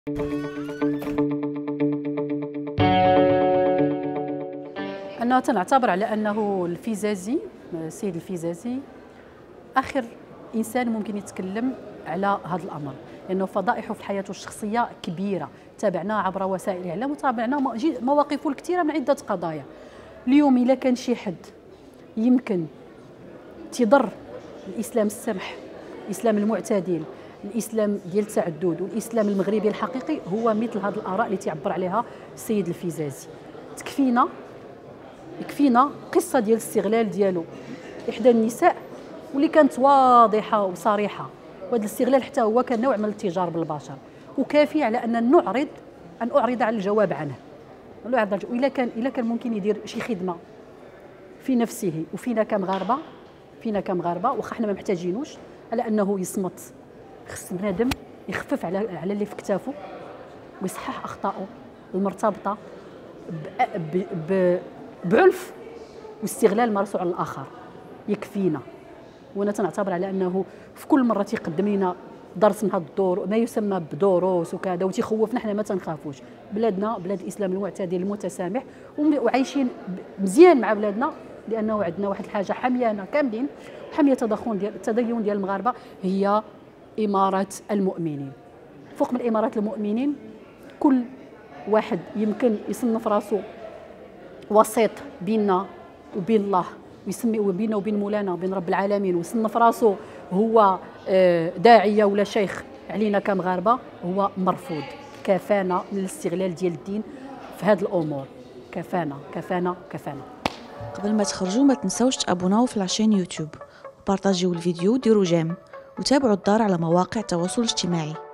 أنا تنعتبر على أنه الفيزازي، السيد الفيزازي آخر إنسان ممكن يتكلم على هذا الأمر، لأنه فضائحه في حياته الشخصية كبيرة، تابعناه عبر وسائل الإعلام وتابعنا مواقفه الكثيرة من عدة قضايا. اليوم إلا كان شي حد يمكن تضر الإسلام السمح، الإسلام المعتدل، الإسلام ديال التعدد والإسلام المغربي الحقيقي، هو مثل هذه الآراء اللي تعبر عليها السيد الفيزازي. يكفينا قصه ديال الاستغلال ديالو احدى النساء واللي كانت واضحه وصريحه، وهذا الاستغلال حتى هو كان نوع من الاتجار بالبشر، وكافي على ان اعرض على الجواب عنه. الا كان ممكن يدير شي خدمه في نفسه وفينا كمغاربه واخا حنا ما محتاجينوش، على انه يصمت. خص بنادم يخفف على اللي في كتافه ويصحح اخطائه المرتبطه بعنف واستغلال مارسو على الاخر. يكفينا. وانا تنعتبر على انه في كل مره تيقدم لنا درس من هذا الدور ما يسمى بدروس وكذا وتيخوفنا، حنا ما تنخافوش. بلادنا بلاد الاسلام المعتدل المتسامح وعايشين مزيان مع بلادنا، لانه عندنا واحد الحاجه حاميانا كاملين، حاميه التدين ديال المغاربه، هي اماره المؤمنين. فوق من اماره المؤمنين كل واحد يمكن يصنف راسو وسيط بيننا وبين الله، ويسمي بيننا وبين مولانا وبين رب العالمين، ويصنف راسو هو داعيه ولا شيخ علينا كمغاربه، هو مرفوض. كفانا من الاستغلال ديال الدين في هذه الامور. كفانا كفانا كفانا. قبل ما تخرجوا ما تنسوش تابوناو في لاشين يوتيوب وبارطاجيو الفيديو وديروا جيم وتابعوا الدار على مواقع التواصل الاجتماعي.